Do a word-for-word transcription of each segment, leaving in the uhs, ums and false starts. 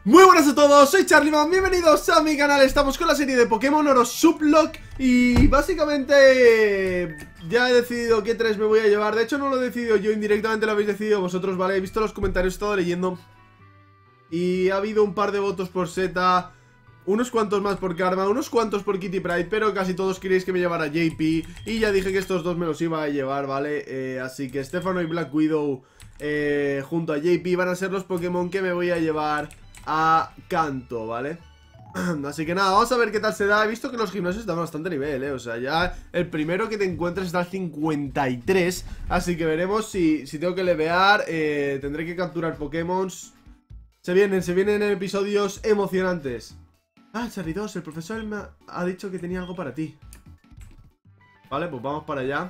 Muy buenas a todos, soy Charlyman, bienvenidos a mi canal. Estamos con la serie de Pokémon Oro Sublock y básicamente ya he decidido qué tres me voy a llevar. De hecho no lo he decidido yo, indirectamente lo habéis decidido vosotros, ¿vale? He visto los comentarios, he estado leyendo y ha habido un par de votos por Zeta, unos cuantos más por Karma, unos cuantos por Kitty Pryde, pero casi todos queréis que me llevara J P y ya dije que estos dos me los iba a llevar, ¿vale? Eh, así que Stefano y Black Widow eh, junto a J P van a ser los Pokémon que me voy a llevar a Kanto, ¿vale? Así que nada, vamos a ver qué tal se da. He visto que los gimnasios dan bastante nivel, ¿eh? O sea, ya el primero que te encuentres está al cincuenta y tres. Así que veremos si, si tengo que levear. eh, Tendré que capturar Pokémon. Se vienen, se vienen episodios emocionantes. Ah, Charly dos, el profesor me ha, ha dicho que tenía algo para ti. Vale, pues vamos para allá.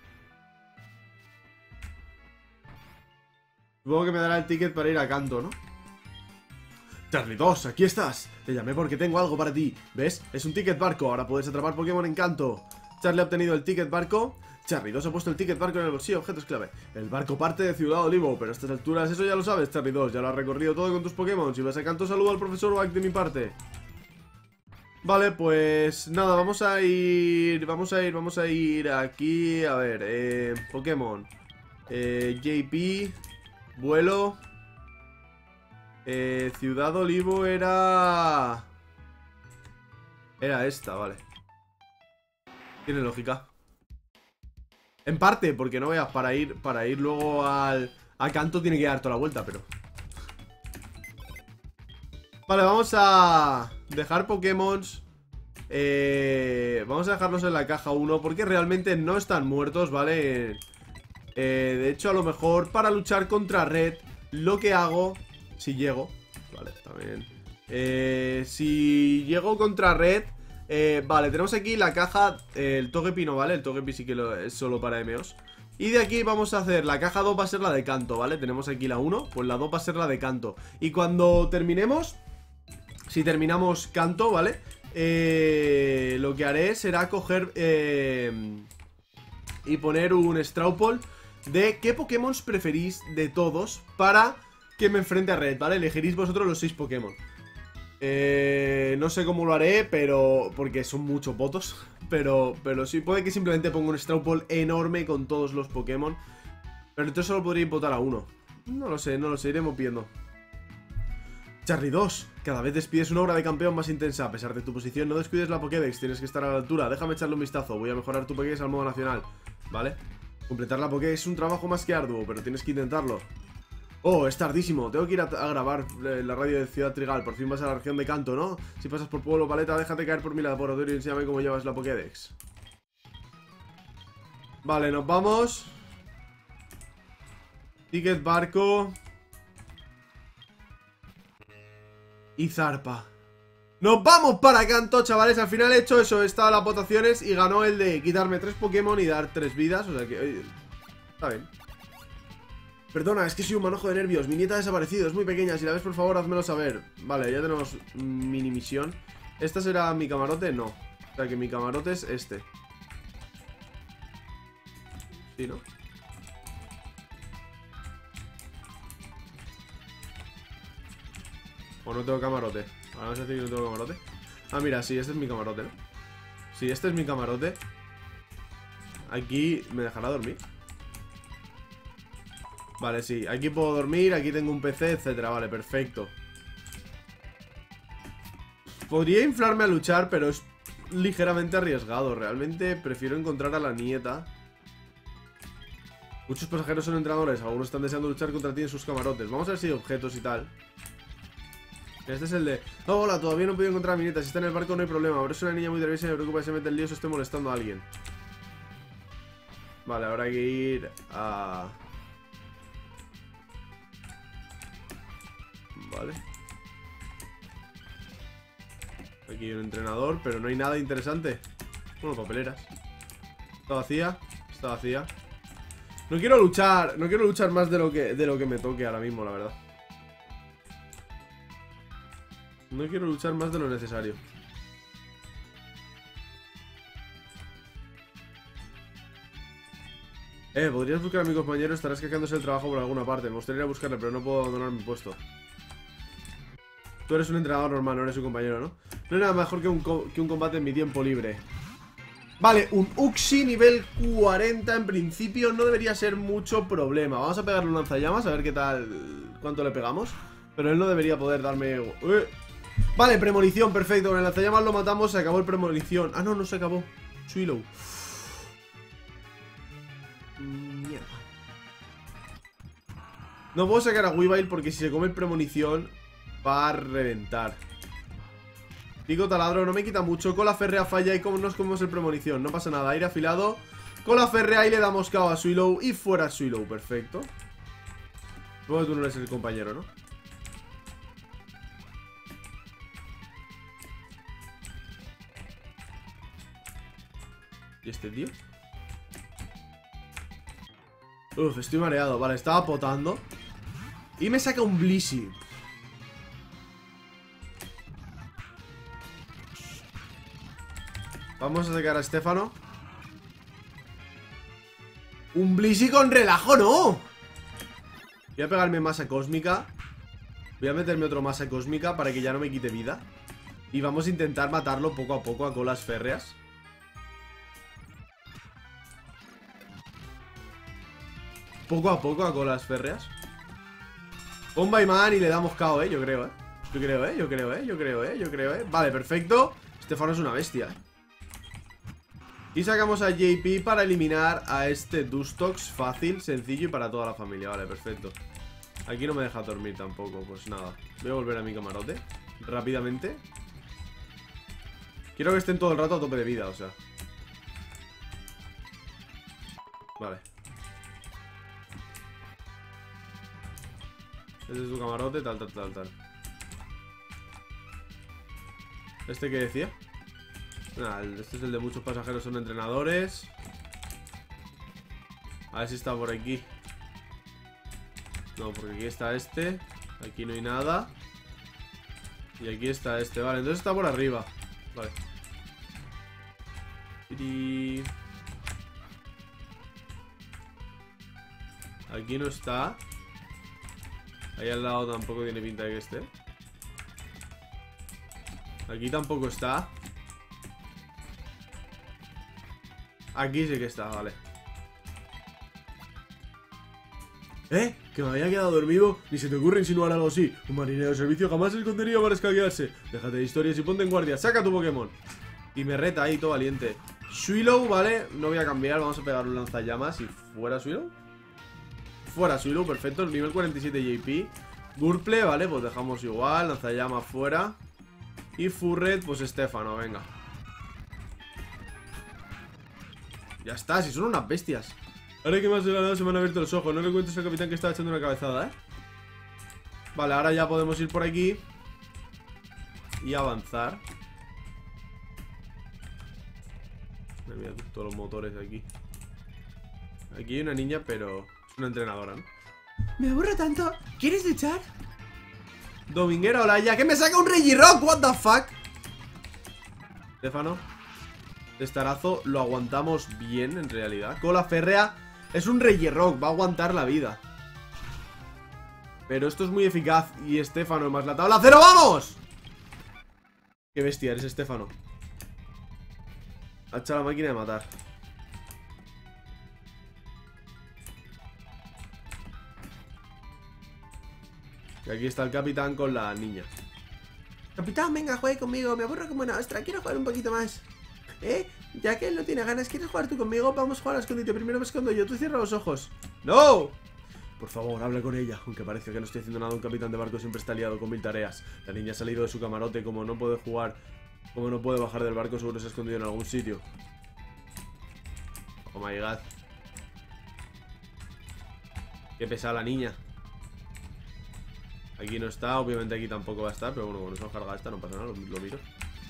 Supongo que me dará el ticket para ir a Kanto, ¿no? Charly dos, aquí estás. Te llamé porque tengo algo para ti. ¿Ves? Es un ticket barco. Ahora puedes atrapar Pokémon en Kanto. Charly ha obtenido el ticket barco. Charly dos ha puesto el ticket barco en el bolsillo. Objetos clave. El barco parte de Ciudad Olivo. Pero a estas alturas eso ya lo sabes, Charly dos. Ya lo has recorrido todo con tus Pokémon. Si vas a Kanto, saludo al profesor White de mi parte. Vale, pues nada, vamos a ir. Vamos a ir, vamos a ir aquí. A ver, eh, Pokémon eh, J P. Vuelo. Eh, Ciudad Olivo era... Era esta, vale. Tiene lógica. En parte, porque no veas, para ir Para ir luego al... A Kanto tiene que dar toda la vuelta, pero... Vale, vamos a... Dejar Pokémon eh, Vamos a dejarlos en la caja uno, porque realmente no están muertos, ¿vale? Eh, de hecho, a lo mejor para luchar contra Red, lo que hago... Si llego, vale, también eh, si llego contra Red eh, Vale, tenemos aquí la caja eh, El Togepi no vale, el Togepi sí que lo, es solo para M Os. Y de aquí vamos a hacer, la caja dos va a ser la de Kanto, ¿vale? Tenemos aquí la uno, pues la dos va a ser la de Kanto. Y cuando terminemos, si terminamos Kanto, ¿vale? Eh, lo que haré será coger eh, y poner un Straw Poll de qué Pokémon preferís de todos para... que me enfrente a Red, ¿vale? Elegiréis vosotros los seis Pokémon. Eh, no sé cómo lo haré, pero... Porque son muchos votos. Pero, pero sí, puede que simplemente ponga un Straw Poll enorme con todos los Pokémon. Pero entonces solo podría votar a uno. No lo sé, no lo sé, iremos viendo. Charly dos, cada vez despides una obra de campeón más intensa. A pesar de tu posición, no descuides la Pokédex. Tienes que estar a la altura, déjame echarle un vistazo. Voy a mejorar tu Pokédex al modo nacional. ¿Vale? Completar la Pokédex es un trabajo más que arduo, pero tienes que intentarlo. Oh, es tardísimo, tengo que ir a, a grabar eh, la radio de Ciudad Trigal. Por fin vas a la región de Kanto, ¿no? Si pasas por Pueblo Paleta, déjate caer por mi laboratorio y enséñame cómo llevas la Pokédex. Vale, nos vamos. Ticket barco. Y zarpa. ¡Nos vamos para Kanto, chavales! Al final he hecho eso, he estado en las votaciones y ganó el de quitarme tres Pokémon y dar tres vidas. O sea que... Oye, está bien. Perdona, es que soy un manojo de nervios. Mi nieta ha desaparecido, es muy pequeña. Si la ves, por favor, házmelo saber. Vale, ya tenemos mini misión. ¿Esta será mi camarote? No. O sea que mi camarote es este. Sí, ¿no? ¿O no tengo camarote? Ahora vamos a decir que no tengo camarote. Ah, mira, sí, este es mi camarote, ¿no? Sí, este es mi camarote. Aquí me dejará dormir. Vale, sí, aquí puedo dormir, aquí tengo un P C, etcétera. Vale, perfecto. Podría inflarme a luchar, pero es ligeramente arriesgado. Realmente prefiero encontrar a la nieta. Muchos pasajeros son entrenadores, algunos están deseando luchar contra ti en sus camarotes. Vamos a ver si hay objetos y tal. Este es el de... Oh, hola, todavía no he podido encontrar a mi nieta. Si está en el barco no hay problema, ahora es una niña muy nerviosa y me preocupa que se mete en líos o esté molestando a alguien. Vale, ahora hay que ir a... Vale. Aquí hay un entrenador, pero no hay nada interesante. Bueno, papeleras. Está vacía, está vacía. No quiero luchar, no quiero luchar más de lo que de lo que me toque ahora mismo, la verdad. No quiero luchar más de lo necesario. Eh, podrías buscar a mi compañero, estarás quejándose del trabajo por alguna parte. Me gustaría ir a buscarle, pero no puedo abandonar mi puesto. Tú eres un entrenador normal, no eres un compañero, ¿no? No hay nada mejor que un, que un combate en mi tiempo libre. Vale, un Uxie nivel cuarenta en principio no debería ser mucho problema. Vamos a pegarle un lanzallamas a ver qué tal, cuánto le pegamos. Pero él no debería poder darme... ¡Eh! Vale, premonición, perfecto. Con el lanzallamas lo matamos, se acabó el premonición. Ah, no, no se acabó. Swillow. Mierda. No puedo sacar a Weavile porque si se come el premonición va a reventar. Pico taladro, no me quita mucho. Cola férrea falla y como nos comemos el premonición. No pasa nada, aire afilado. Cola férrea y le damos K O a Swillow. Y fuera Swillow, perfecto. Supongo que tú no eres el compañero, ¿no? ¿Y este tío? Uf, estoy mareado. Vale, estaba potando. Y me saca un Blissey. Vamos a sacar a Stefano. Un Blissey con relajo, no. Voy a pegarme masa cósmica. Voy a meterme otro masa cósmica para que ya no me quite vida. Y vamos a intentar matarlo poco a poco a colas férreas. Poco a poco a colas férreas. Bomba y man y le damos K O, eh, yo creo, eh. Yo creo, eh, yo creo, eh, yo creo, eh, yo creo, eh. Vale, perfecto. Stefano es una bestia, eh. Y sacamos a J P para eliminar a este Dustox. Fácil, sencillo y para toda la familia. Vale, perfecto. Aquí no me deja dormir tampoco. Pues nada, voy a volver a mi camarote rápidamente. Quiero que estén todo el rato a tope de vida, o sea. Vale. Este es su camarote, tal, tal, tal, tal. ¿Este qué decía? Nah, este es el de muchos pasajeros son entrenadores. A ver si está por aquí. No, porque aquí está este. Aquí no hay nada. Y aquí está este, vale, entonces está por arriba. Vale. Y... aquí no está. Ahí al lado tampoco tiene pinta de que esté. Aquí tampoco está. Aquí sí que está, vale. ¿Eh? Que me había quedado dormido. Ni se te ocurre insinuar algo así. Un marinero de servicio jamás se escondería para escaquearse. Déjate de historias y ponte en guardia. Saca tu Pokémon. Y me reta ahí, todo valiente. Swillow, vale. No voy a cambiar. Vamos a pegar un lanzallamas. Y fuera Swillow. Fuera Swillow, perfecto. Nivel cuarenta y siete J P. Gurple, vale, pues dejamos igual. Lanzallamas fuera. Y Furret, pues Stefano, venga. Ya está, si son unas bestias. Ahora que más de la nada se me han abierto los ojos. No le cuentes al capitán que estaba echando una cabezada, ¿eh? Vale, ahora ya podemos ir por aquí y avanzar. Mira todos los motores aquí. Aquí hay una niña, pero es una entrenadora, ¿no? Me aburro tanto. ¿Quieres luchar? Dominguera Olaya, que me saca un Regirock, what the fuck. Stefano. Testarazo, lo aguantamos bien en realidad. Cola férrea es un Regirock, va a aguantar la vida. Pero esto es muy eficaz. Y Stefano más la tabla. ¡Cero, vamos! Qué bestia eres, Stefano. Ha echado la máquina de matar. Y aquí está el capitán con la niña. Capitán, venga, juegue conmigo. Me aburro como una ostra. Quiero jugar un poquito más. ¿Eh? Ya que él no tiene ganas, ¿quieres jugar tú conmigo? Vamos a jugar al escondite. Primero me escondo yo. Tú cierra los ojos. ¡No! Por favor, habla con ella. Aunque parece que no estoy haciendo nada, un capitán de barco siempre está liado con mil tareas. La niña ha salido de su camarote. Como no puede jugar, como no puede bajar del barco, seguro se ha escondido en algún sitio. Oh my god. Qué pesada la niña. Aquí no está, obviamente aquí tampoco va a estar. Pero bueno, cuando se nos carga esta no pasa nada, lo, lo miro.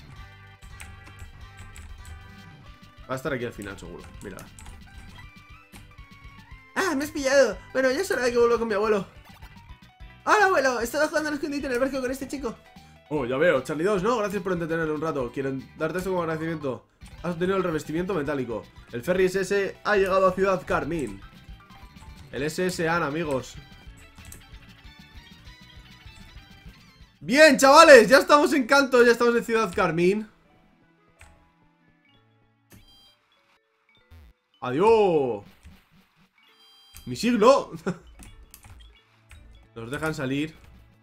Va a estar aquí al final seguro, mira. ¡Ah, me has pillado! Bueno, ya es hora de que vuelva con mi abuelo. ¡Hola, abuelo! He estado jugando al escondite en el barco con este chico. Oh, ya veo, Charlie dos, ¿no? Gracias por entretenerle un rato. Quiero darte esto como agradecimiento. Has obtenido el revestimiento metálico. El ferry S S ha llegado a Ciudad Carmín. El S S An, amigos. Bien, chavales, ya estamos en Kanto, ya estamos en Ciudad Carmín. Adiós. Mi siglo. Nos dejan salir.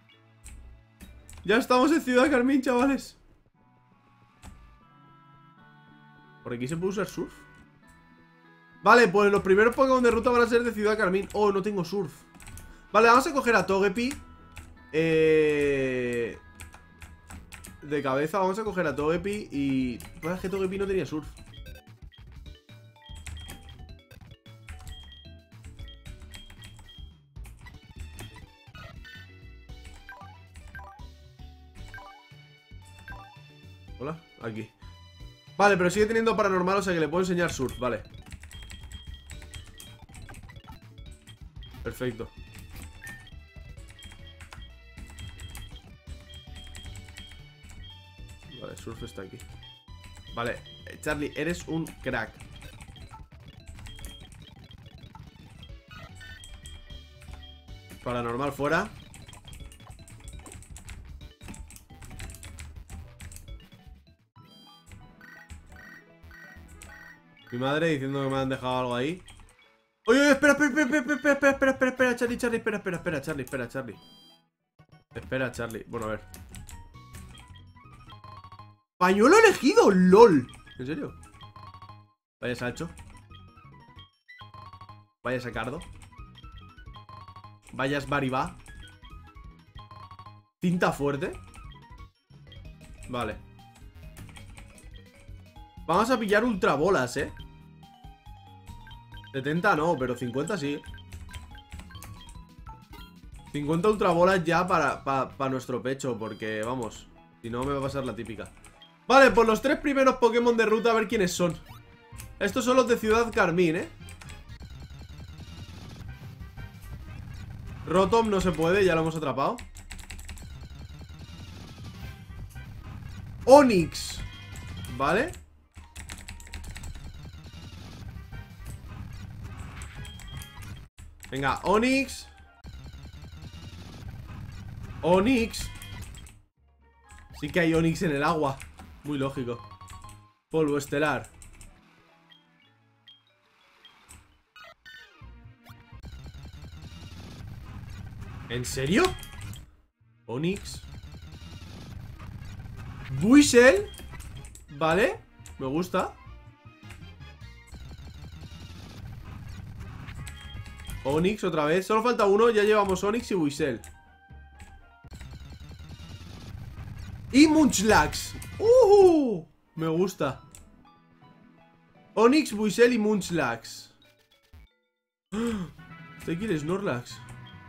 Ya estamos en Ciudad Carmín, chavales. ¿Por aquí se puede usar surf? Vale, pues los primeros Pokémon de ruta van a ser de Ciudad Carmín. Oh, no tengo surf. Vale, vamos a coger a Togepi. Eh... De cabeza vamos a coger a Togepi. Y... pues es que Togepi no tenía surf. Hola, aquí. Vale, pero sigue teniendo paranormal, o sea que le puedo enseñar surf, vale. Perfecto. Vale, surf está aquí. Vale, Charlie, eres un crack. Paranormal fuera. Mi madre diciendo que me han dejado algo ahí. Oye, oye, espera, espera, espera, espera, espera, espera, espera, espera, espera, Charlie, Charlie, espera, espera, espera, Charlie, espera, Charlie. Espera, Charlie. Bueno, a ver. Pañuelo elegido, LOL. ¿En serio? Vaya Sacho. Vaya Sacardo. Vayas Baribá. Cinta fuerte. Vale. Vamos a pillar ultrabolas, eh. setenta no, pero cincuenta sí. cincuenta ultrabolas ya para, para, para nuestro pecho. Porque, vamos, si no me va a pasar la típica. Vale, pues los tres primeros Pokémon de ruta, a ver quiénes son. Estos son los de Ciudad Carmín, eh. Rotom no se puede, ya lo hemos atrapado. Onix. Vale. Venga, Onix. Onix. Sí que hay Onix en el agua. Muy lógico. Polvo estelar. ¿En serio? Onix. Buizel. Vale, me gusta. Onix otra vez. Solo falta uno, ya llevamos Onix y Buizel. Y Munchlax. Uh, me gusta. Onix, Buizel y Munchlax. ¿Usted quiere Snorlax?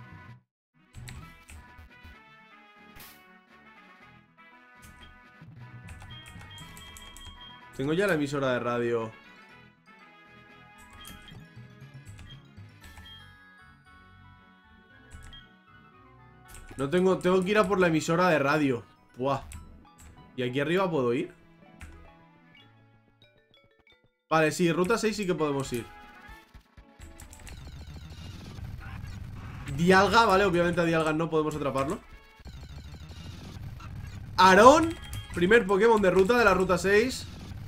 Tengo ya la emisora de radio. No tengo... Tengo que ir a por la emisora de radio. Buah. ¿Y aquí arriba puedo ir? Vale, sí, ruta seis sí que podemos ir. Dialga, vale, obviamente a Dialga no podemos atraparlo. Aarón, primer Pokémon de ruta de la ruta seis.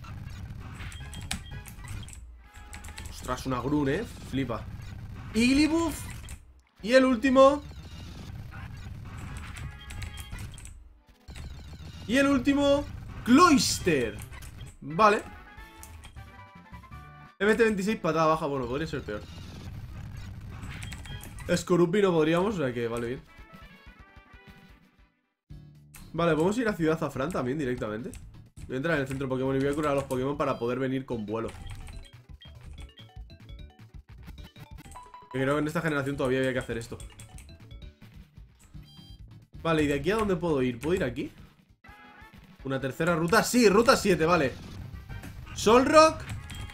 Ostras, una Grun, eh, flipa. Igglybuff. Y el último. Y el último, Cloyster. Vale. M T veintiséis, patada baja. Bueno, podría ser peor. Skorupi no podríamos, o sea que vale bien. Vale, podemos ir a Ciudad Zafrán también directamente. Voy a entrar en el centro Pokémon y voy a curar a los Pokémon para poder venir con vuelo. Creo que en esta generación todavía había que hacer esto. Vale, ¿y de aquí a dónde puedo ir? ¿Puedo ir aquí? Una tercera ruta. Sí, ruta siete, vale. Solrock.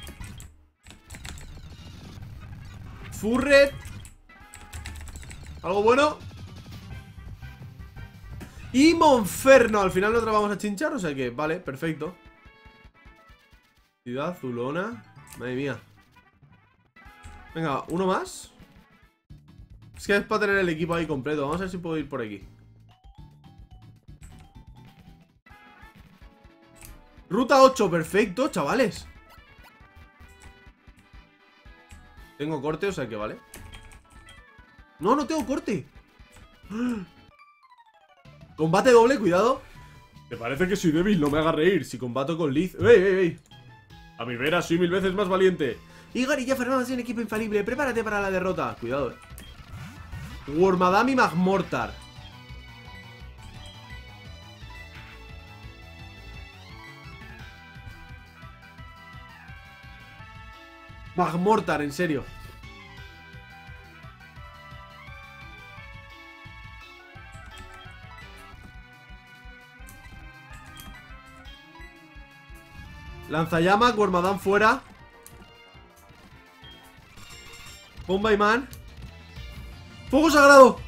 Furret. Algo bueno. Y Monferno. Al final no vamos a chinchar, o sea que, vale, perfecto. Ciudad Zulona. Madre mía. Venga, uno más. Es que es para tener el equipo ahí completo. Vamos a ver si puedo ir por aquí. Ruta ocho, perfecto, chavales. Tengo corte, o sea que vale. No, no tengo corte. Combate doble, cuidado. Me parece que soy débil, no me haga reír. Si combato con Liz... ¡Ey, ey, ey! A mi vera soy mil veces más valiente. Igor y ya formamos un equipo infalible. Prepárate para la derrota. Cuidado, eh. Wormadam y Magmortar. Magmortar, en serio. Lanzallamas, Wormadam fuera. Bomba imán. ¡Fuego sagrado!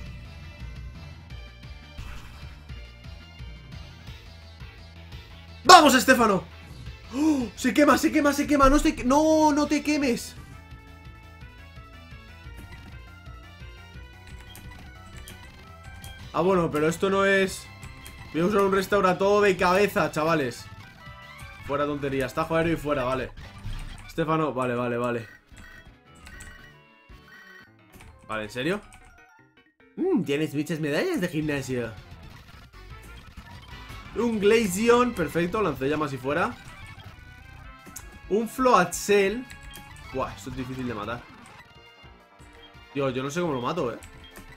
¡Vamos, Estefano! ¡Oh! Se quema, se quema, se quema. No, se... no, no te quemes. Ah, bueno, pero esto no es... Voy a usar un restaurador de cabeza, chavales. Fuera tontería, está Joero y fuera, vale. Estefano, vale, vale, vale. Vale, ¿en serio? Mmm, tienes muchas medallas de gimnasio. Un Glaceon, perfecto, lancé llamas y fuera. Un Floatzel. Buah, esto es difícil de matar. Tío, yo no sé cómo lo mato, eh.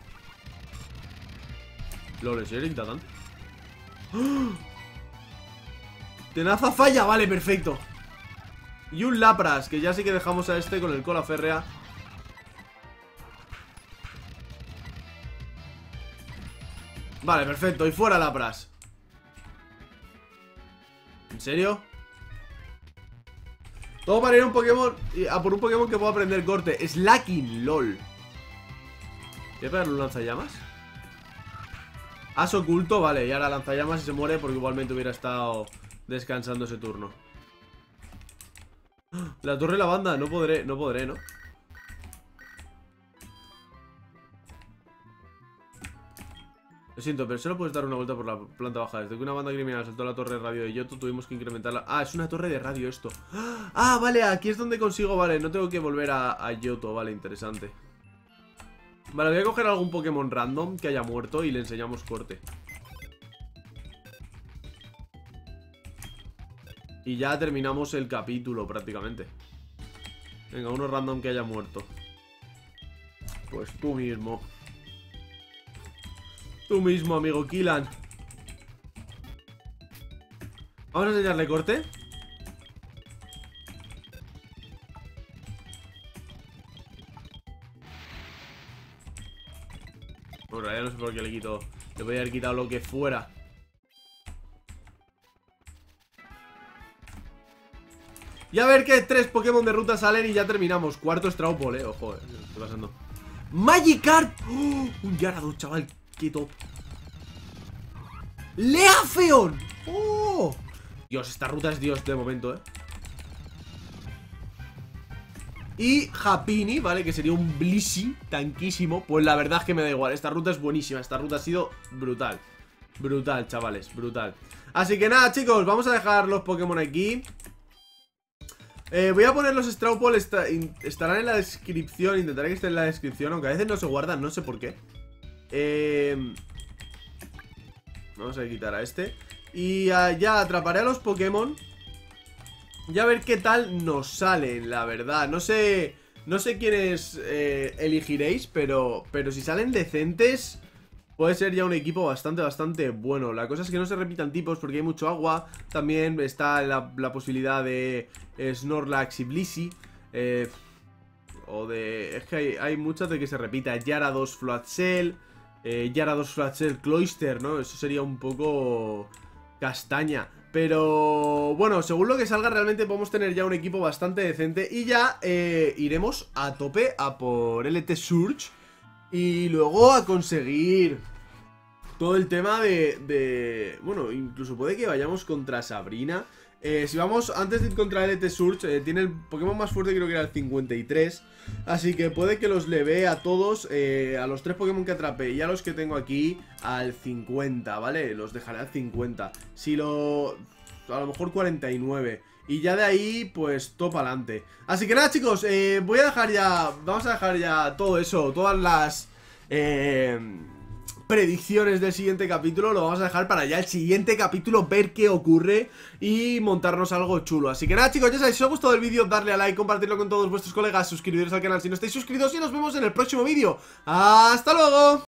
Lo le serio quita tanto. ¡Oh! Tenaza falla, vale, perfecto. Y un Lapras, que ya sí que dejamos a este con el cola férrea. Vale, perfecto, y fuera Lapras. ¿En serio? Todo para ir a un Pokémon, a por un Pokémon que pueda aprender corte. Slacking, lol. ¿Voy a pegarle un lanzallamas? As oculto, vale, y ahora lanzallamas y se muere porque igualmente hubiera estado descansando ese turno. La torre de la banda, no podré, no podré, ¿no? Lo siento, pero solo puedes dar una vuelta por la planta baja. Desde que una banda criminal saltó la torre de radio de Yoto, tuvimos que incrementarla. Ah, es una torre de radio esto. Ah, vale, aquí es donde consigo, vale, no tengo que volver a, a Yoto, vale, interesante. Vale, voy a coger algún Pokémon random que haya muerto y le enseñamos corte. Y ya terminamos el capítulo prácticamente. Venga, uno random que haya muerto. Pues tú mismo. Tú mismo, amigo Killan. Vamos a enseñarle corte. Bueno, ya no sé por qué le quito. Le voy a haber quitado lo que fuera. Y a ver qué tres Pokémon de ruta salen y ya terminamos. Cuarto Straupol, eh. Ojo, eh. Estoy pasando. Magikarp. ¡Oh! Un Gyarados, chaval. Qué top. Leafeon. ¡Oh! Dios, esta ruta es Dios de momento, eh. Y Happiny, ¿vale? Que sería un Blissey tanquísimo. Pues la verdad es que me da igual. Esta ruta es buenísima. Esta ruta ha sido brutal. Brutal, chavales, brutal. Así que nada, chicos, vamos a dejar los Pokémon aquí. Eh, voy a poner los Straupol, está, in, estarán en la descripción. Intentaré que estén en la descripción, aunque a veces no se guardan, no sé por qué. eh, Vamos a quitar a este. Y uh, ya atraparé a los Pokémon. Y a ver qué tal nos salen, la verdad. No sé, no sé quiénes eh, elegiréis, pero, pero si salen decentes, puede ser ya un equipo bastante, bastante bueno. La cosa es que no se repitan tipos porque hay mucho agua. También está la, la posibilidad de eh, Snorlax y Blissey. Eh, o de... Es que hay, hay muchas de que se repita. Gyarados, Floatzel. Eh, Gyarados, Floatzel, Cloyster, ¿no? Eso sería un poco castaña. Pero bueno, según lo que salga realmente podemos tener ya un equipo bastante decente. Y ya eh, iremos a tope a por L T Surge. Y luego a conseguir todo el tema de, de... Bueno, incluso puede que vayamos contra Sabrina. eh, Si vamos, antes de ir contra L T Surge, eh, tiene el Pokémon más fuerte, creo que era el cincuenta y tres. Así que puede que los leve a todos, eh, a los tres Pokémon que atrape y a los que tengo aquí, al cincuenta, ¿vale? Los dejaré al cincuenta. Si lo... a lo mejor cuarenta y nueve. Y ya de ahí, pues, todo para adelante. Así que nada, chicos, eh, voy a dejar ya... Vamos a dejar ya todo eso, todas las... Eh, predicciones del siguiente capítulo. Lo vamos a dejar para ya el siguiente capítulo, ver qué ocurre y montarnos algo chulo. Así que nada, chicos, ya sabéis, si os ha gustado el vídeo, darle a like, compartirlo con todos vuestros colegas, suscribiros al canal si no estáis suscritos y nos vemos en el próximo vídeo. ¡Hasta luego!